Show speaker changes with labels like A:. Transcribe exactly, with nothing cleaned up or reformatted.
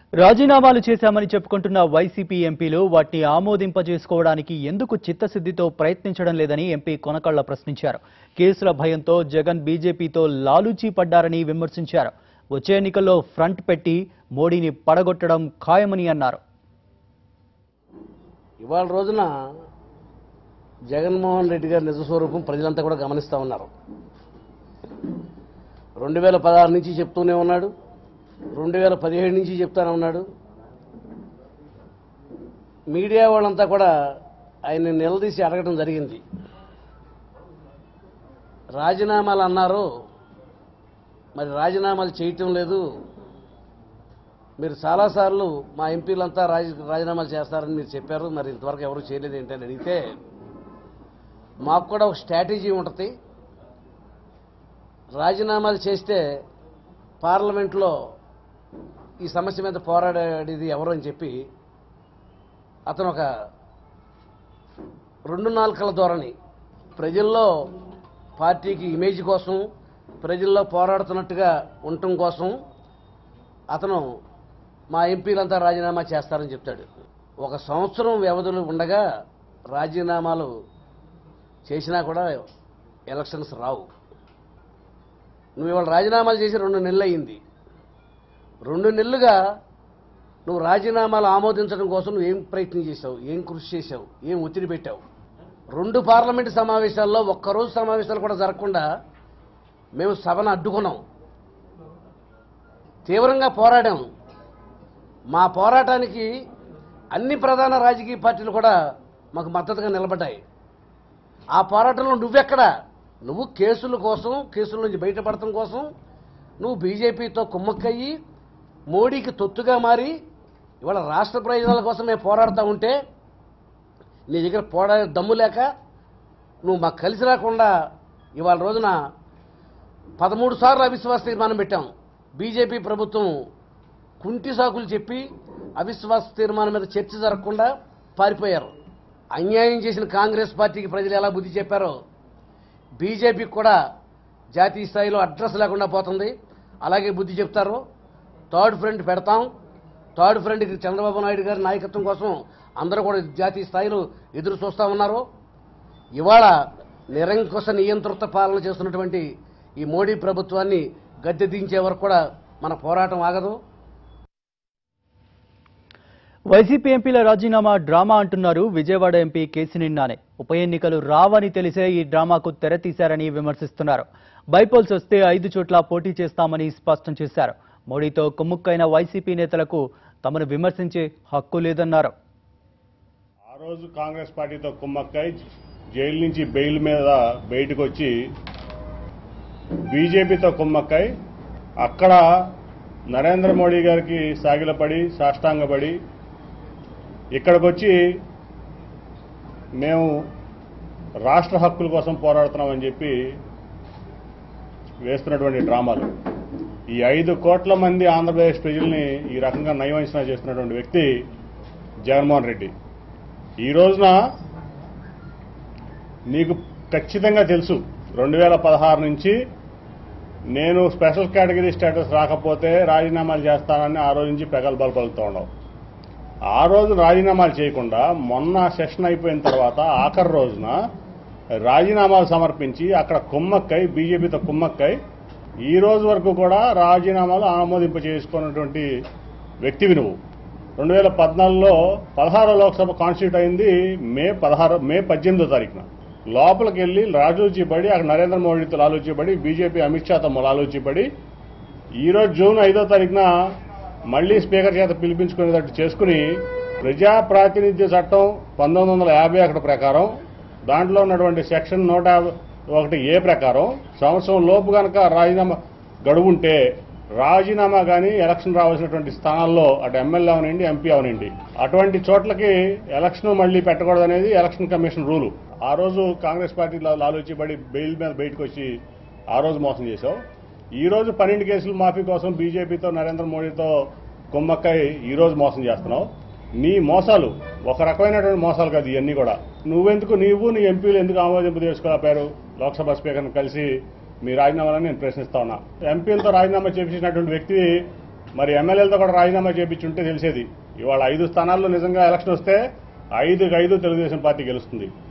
A: రాజీనామాలు చేశామని చెప్పుకుంటున్న వైసీపీ ఎంపీలు వాటిని ఆమోదింపజేసుకోవడానికి ఎందుకు చిత్తశుద్ధితో ప్రయత్నించడం లేదని ఎంపీ కొనకళ్ళ ప్రశ్నించారు. కేసుల భయంతో జగన్ బీజేపీతో లాలూచీ పడ్డారని విమర్శించారు. వచ్చే ఎన్నికల్లో ఫ్రంట్ పెట్టి మోడీని పడగొట్టడం ఖాయమని అన్నారు.
B: ఇవాళ రోజున జగన్మోహన్ రెడ్డి గారి నిజ స్వరూపం ప్రజలంతా కూడా గమనిస్తూ ఉన్నారు. రెండు వేల పదహారు నుంచి చెప్తూనే ఉన్నాడు, రెండు వేల పదిహేడు నుంచి చెప్తానే ఉన్నాడు. మీడియా వాళ్ళంతా కూడా ఆయన్ని నిలదీసి అడగడం జరిగింది. రాజీనామాలు అన్నారు, మరి రాజీనామాలు చేయటం లేదు, మీరు చాలాసార్లు మా ఎంపీలంతా రాజీ రాజీనామాలు చేస్తారని మీరు చెప్పారు, మరి ఇంతవరకు ఎవరు చేయలేదు ఏంటని అడిగితే మాకు కూడా ఒక స్ట్రాటజీ ఉంటుంది. రాజీనామాలు చేస్తే పార్లమెంట్లో ఈ సమస్య మీద పోరాడేది ఎవరు అని చెప్పి అతను ఒక రెండు నాలుకల ధోరణి, ప్రజల్లో పార్టీకి ఇమేజ్ కోసం, ప్రజల్లో పోరాడుతున్నట్టుగా ఉండటం కోసం అతను మా ఎంపీలంతా రాజీనామా చేస్తారని చెప్తాడు. ఒక సంవత్సరం వ్యవధులు ఉండగా రాజీనామాలు చేసినా కూడా ఎలక్షన్స్ రావు. నువ్వు ఇవాళ రాజీనామాలు చేసి రెండు నెలలు అయింది. రెండు నెలలుగా నువ్వు రాజీనామాలు ఆమోదించడం కోసం నువ్వు ఏం ప్రయత్నం చేశావు, ఏం కృషి చేశావు, ఏం ఒత్తిడి పెట్టావు? రెండు పార్లమెంటు సమావేశాల్లో ఒక్కరోజు సమావేశాలు కూడా జరగకుండా మేము సభను అడ్డుకున్నాం, తీవ్రంగా పోరాడాం. మా పోరాటానికి అన్ని ప్రధాన రాజకీయ పార్టీలు కూడా మాకు మద్దతుగా నిలబడ్డాయి. ఆ పోరాటంలో నువ్వెక్కడా? నువ్వు కేసుల కోసం, కేసుల నుంచి బయటపడటం కోసం నువ్వు బీజేపీతో కుమ్మక్కయ్యి మోడీకి తొత్తుగా మారి ఇవాళ రాష్ట్ర ప్రయోజనాల కోసం మేము పోరాడుతూ ఉంటే నీ దగ్గర పోరాడే దమ్ము లేక నువ్వు మాకు కలిసి రాకుండా ఇవాళ రోజున పదమూడు సార్లు అవిశ్వాస తీర్మానం పెట్టాం. బీజేపీ ప్రభుత్వం కుంటి సాకులు చెప్పి అవిశ్వాస తీర్మానం మీద చర్చ జరగకుండా పారిపోయారు. అన్యాయం చేసిన కాంగ్రెస్ పార్టీకి ప్రజలు ఎలా బుద్ధి చెప్పారో బీజేపీకి కూడా జాతీయ స్థాయిలో అడ్రస్ లేకుండా పోతుంది, అలాగే బుద్ధి చెప్తారు. థర్డ్ ఫ్రంట్ పెడతాం. థర్డ్ ఫ్రంట్కి చంద్రబాబు నాయుడు గారి నాయకత్వం కోసం అందరూ కూడా జాతీయ స్థాయిలో ఎదురు చూస్తూ ఉన్నారు. ఇవాళ నిరంకుశ నియంత్రిత పాలన చేస్తున్నటువంటి ఈ మోడీ ప్రభుత్వాన్ని గద్దె దించే వరకు కూడా మన పోరాటం ఆగదు.
A: వైసీపీ ఎంపీల రాజీనామా డ్రామా అంటున్నారు విజయవాడ ఎంపీ కేసినేని నాని. ఉప ఎన్నికలు రావని తెలిసే ఈ డ్రామాకు తెరతీశారని విమర్శిస్తున్నారు. బైపోల్స్ వస్తే ఐదు చోట్ల పోటీ చేస్తామని స్పష్టం చేశారు. మోడీతో కుమ్ముక్కైన వైసీపీ నేతలకు తమను విమర్శించే హక్కు లేదన్నారు.
C: ఆ రోజు కాంగ్రెస్ పార్టీతో కుమ్మక్కై జైలు నుంచి బెయిల్ మీద బయటకు వచ్చి బీజేపీతో కుమ్మక్కై అక్కడ నరేంద్ర మోడీ గారికి సాగిలపడి సాష్టాంగపడి ఇక్కడికి వచ్చి మేము రాష్ట్ర హక్కుల కోసం పోరాడుతున్నామని చెప్పి వేస్తున్నటువంటి డ్రామాలు, ఈ ఐదు కోట్ల మంది ఆంధ్రప్రదేశ్ ప్రజల్ని ఈ రకంగా నయవంచన చేస్తున్నటువంటి వ్యక్తి జగన్మోహన్ రెడ్డి. ఈ రోజున నీకు ఖచ్చితంగా తెలుసు, రెండు వేల పదహారు నుంచి నేను స్పెషల్ కేటగిరీ స్టేటస్ రాకపోతే రాజీనామాలు చేస్తానని ఆ రోజు నుంచి ప్రగల్భాలు పలుకుతూ ఉండవు. ఆ రోజు రాజీనామాలు చేయకుండా మొన్న సెషన్ అయిపోయిన తర్వాత ఆఖరి రోజున రాజీనామాలు సమర్పించి అక్కడ కుమ్మక్కై బీజేపీతో కుమ్మక్కై ఈ రోజు వరకు కూడా రాజీనామాలు ఆమోదింప చేసుకున్నటువంటి వ్యక్తివి నువ్వు. రెండు వేల పద్నాలుగులో పదహారో లోక్సభ కాన్స్టిట్యూట్ అయింది మే పదహారు మే పద్దెనిమిదో తారీఖున. లోపలికి వెళ్ళి లాలూచీ పడి అక్కడ నరేంద్ర మోడీతో లాలూచీ పడి బీజేపీ అమిత్ షాతో లాలూచీ పడి ఈరోజు జూన్ ఐదో తారీఖున మళ్లీ స్పీకర్ చేత పిలిపించుకునేటట్టు చేసుకుని ప్రజా ప్రాతినిధ్య చట్టం పంతొమ్మిది వందల యాభై ఒకటి ప్రకారం దాంట్లో ఉన్నటువంటి సెక్షన్ నూట ఒకటి ఏ ప్రకారం సంవత్సరం లోపు కనుక రాజీనామా గడువు ఉంటే రాజీనామా కానీ ఎలక్షన్ రావాల్సినటువంటి స్థానాల్లో అటు ఎమ్మెల్యే అవనండి ఎంపీ అవనండి అటువంటి చోట్లకి ఎలక్షన్ మళ్లీ పెట్టకూడదనేది ఎలక్షన్ కమిషన్ రూలు. ఆ రోజు కాంగ్రెస్ పార్టీలో లాలూచీపడి బెయిల్ మీద బయటకు వచ్చి ఆ రోజు మోసం చేశావు. ఈ రోజు పన్నెండు కేసులు మాఫీ కోసం బీజేపీతో నరేంద్ర మోడీతో కుమ్మక్కై ఈ రోజు మోసం చేస్తున్నావు. నీ మోసాలు ఒక రకమైనటువంటి మోసాలు కాదు ఇవన్నీ కూడా. నువ్వెందుకు నీవు నీ ఎంపీలు ఎందుకు ఆమోదింపు చేసుకోలేపారు లోక్సభ స్పీకర్ని కలిసి మీ రాజీనామాలని నేను ప్రశ్నిస్తా ఉన్నా. ఎంపీలతో రాజీనామా చేపించినటువంటి వ్యక్తి మరి ఎమ్మెల్యేలతో కూడా రాజీనామా చేయించుంటే తెలిసేది. ఇవాళ ఐదు స్థానాల్లో నిజంగా ఎలక్షన్ వస్తే ఐదుకి ఐదు తెలుగుదేశం పార్టీ గెలుస్తుంది.